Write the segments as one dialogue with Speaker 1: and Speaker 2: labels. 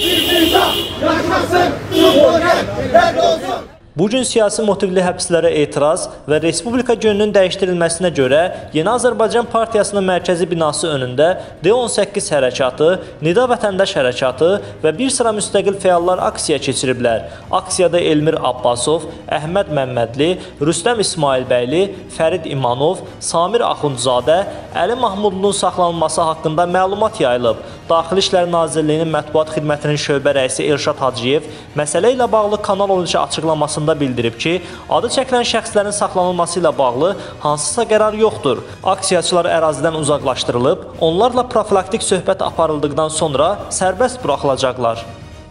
Speaker 1: İktidar yaşasın, Cumhuriyet red olsun.
Speaker 2: Bugün siyasi motivli həbslərə etiraz və Respublika gününün dəyişdirilməsinə görə Yeni Azərbaycan Partiyasının mərkəzi binası önündə D18 hərəkatı, Nida Vətəndaş hərəkatı və bir sıra müstəqil fəallar aksiya keçiriblər. Aksiyada Elmir Abbasov, Əhməd Məmmədli, Rüstəm İsmailbəyli, Fərid İmanov, Samir Axundzadə, Əli Mahmudlunun saxlanılması haqqında məlumat yayılıb. Daxili İşlər Nazirliyinin Mətbuat Xidmətinin şöbə rəisi Elşad Hacıyev məsələ ilə bağlı Kanal 13 açıqlamasında bildirib ki, adı çəkilən şəxslərin saxlanılması ilə bağlı hansısa qərar yoxdur. Aksiyaçılar ərazidən uzaqlaşdırılıb, onlarla profilaktik söhbət aparıldıqdan sonra sərbəst buraxılacaqlar.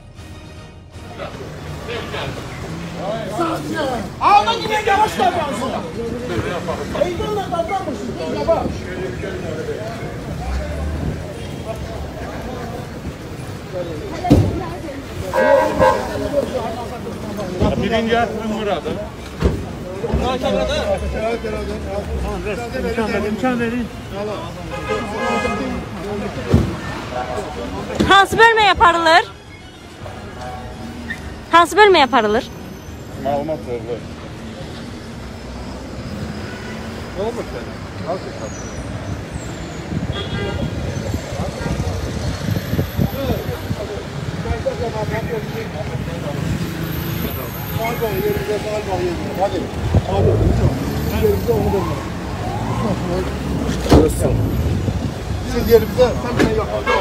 Speaker 1: Ağla yine yavaş davransın. Heyecanla davranmışsın. Yavaş.
Speaker 3: Birinci atın burada. İmkan verin.
Speaker 4: Hansı bölmə yaparılır? Hansı bölmə yaparılır?
Speaker 3: Məlumat verir. Ne olmuş yani?
Speaker 1: Siz yerimizde sen beni yakaladı.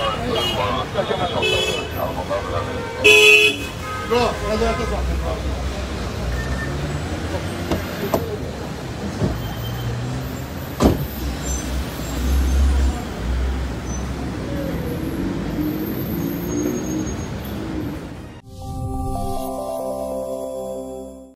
Speaker 1: Bro, nezarete sakın.